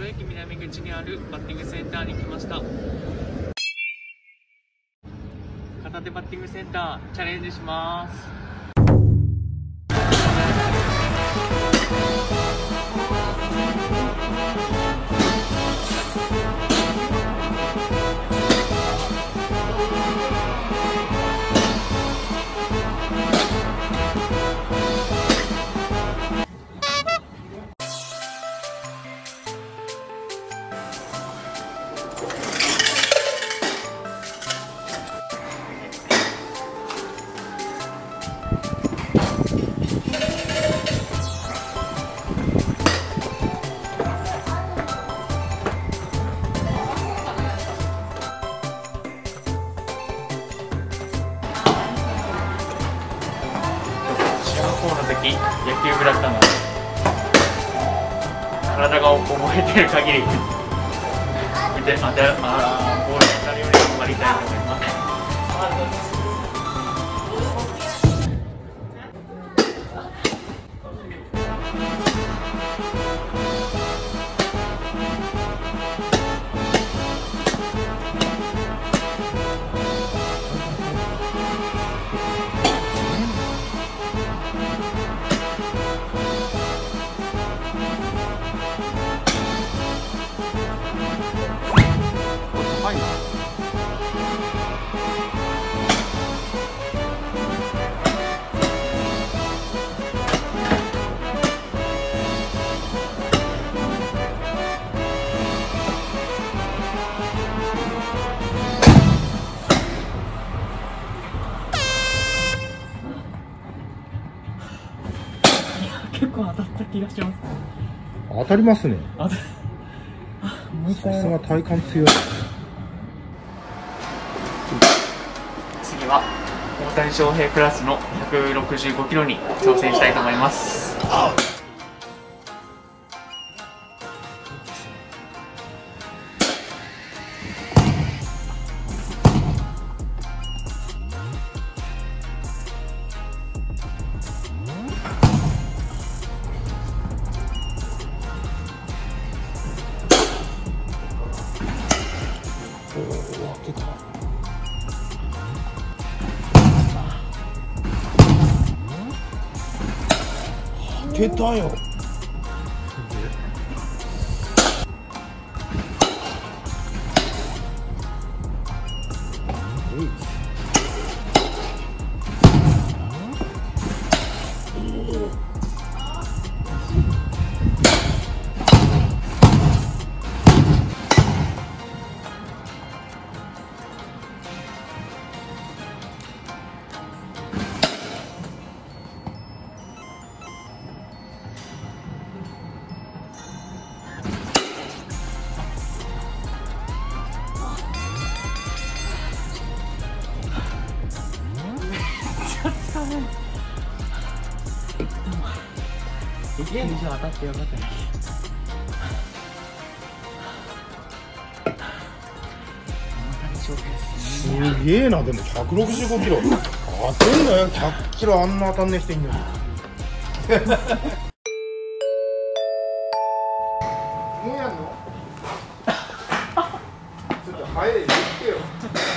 駅南口にあるバッティングセンターに来ました。片手バッティングセンターチャレンジします。の時野球部だったので体が覚えてる限り見てボールに当たるように頑張りたいと思います。結構当たった気がします。 当たりますね。 さすが体幹強い。 次は大谷翔平クラスの165キロに挑戦したいと思います。 出たよ。1以上当たってよかったです。すげえな。でも165キロ当てんだよ。100キロあんな当たんねえ人いんのに。もうやんの？ちょっと早い言ってよ。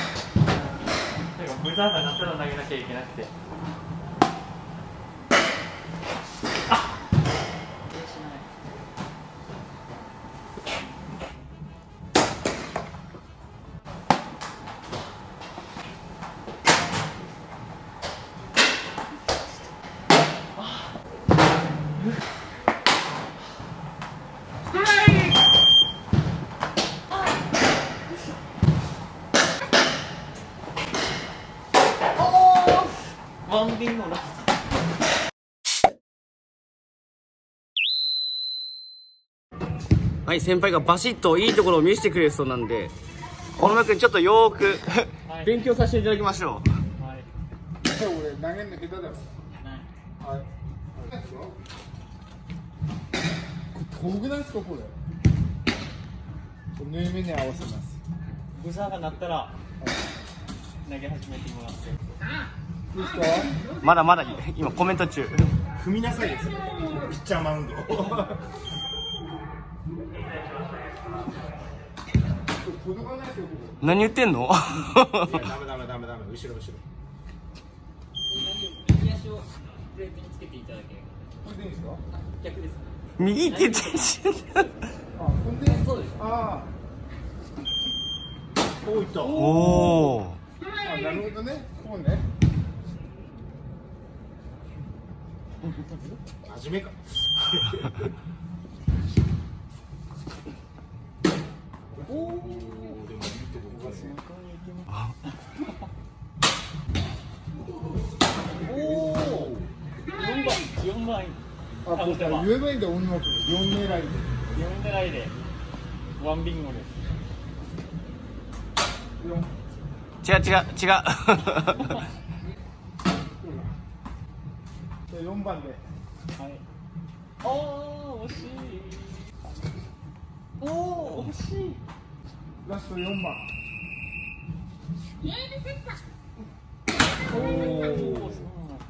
ブザーが鳴ったら投げなきゃいけなくて。ワンビンのラスト。 はい、先輩がバシッといいところを見せてくれるそうなんで、小野君ちょっとよーく勉強させていただきましょう。 はい。 俺投げんの下手だろ。はい。これ遠くないですかこれ。縫い目に合わせます。 ブザーが鳴ったら投げ始めてもらって。 いいですか？ まだまだ今コメント中。 踏みなさいです。ピッチャーマウンド。 何言ってんの？ ダメ後ろ。 右足をプレートにつけていただければ。 これでいいんですか？ 逆です。 右手中心。 あ、これで。 そうです。 ああ。こういった。 おお。 あ、なるほどね。こうね。真面目か。おお。でもいいとこがすごい。おお。 4番。 あ、これ言えばいいんだ、女の子。4狙いで。 4狙いで。ワンビンゴです。 違う。 4番で。 はい。おー、惜しい。おー、惜しい。 ラスト4番。 ゲームセット。 おお。これ3枚かな。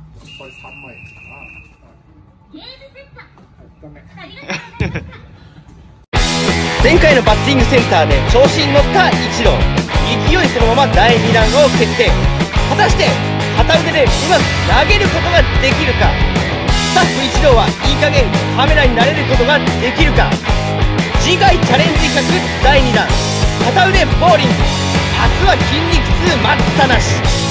ゲームセット。 ダメ。 ありがとうございました。 前回のバッティングセンターで調子に乗った一郎、勢いそのまま第2弾を決定。果たして片腕でうまく投げることができるか。スタッフ一同はいい加減カメラに慣れることができるか。次回チャレンジ企画第2弾、片腕ボーリング。明日は筋肉痛待ったなし。